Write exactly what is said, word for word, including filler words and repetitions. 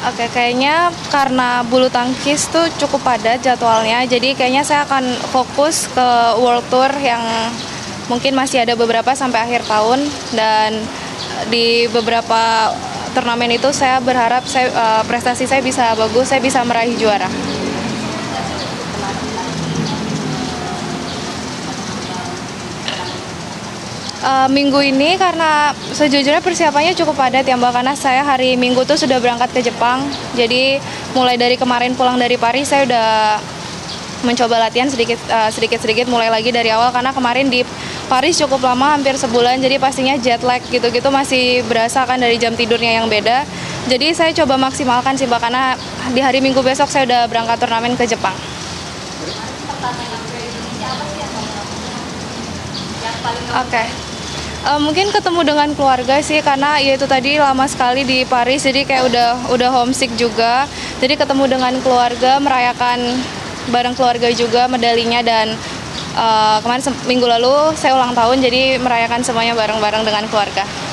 Oke, kayaknya karena bulu tangkis tuh cukup padat jadwalnya, jadi kayaknya saya akan fokus ke World Tour yang mungkin masih ada beberapa sampai akhir tahun, dan di beberapa turnamen itu saya berharap saya, uh, prestasi saya bisa bagus, saya bisa meraih juara. Uh, minggu ini karena sejujurnya persiapannya cukup padat ya Mbak, karena saya hari Minggu tuh sudah berangkat ke Jepang. Jadi mulai dari kemarin pulang dari Paris saya udah mencoba latihan sedikit uh, sedikit-sedikit mulai lagi dari awal, karena kemarin di Paris cukup lama, hampir sebulan, jadi pastinya jet lag gitu-gitu masih berasa kan dari jam tidurnya yang beda. Jadi saya coba maksimalkan sih Mbak, karena di hari Minggu besok saya udah berangkat turnamen ke Jepang. Oke. Okay. Uh, mungkin ketemu dengan keluarga sih, karena ya itu tadi lama sekali di Paris, jadi kayak udah udah homesick juga. Jadi ketemu dengan keluarga, merayakan bareng keluarga juga medalinya, dan uh, kemarin minggu lalu saya ulang tahun, jadi merayakan semuanya bareng-bareng dengan keluarga.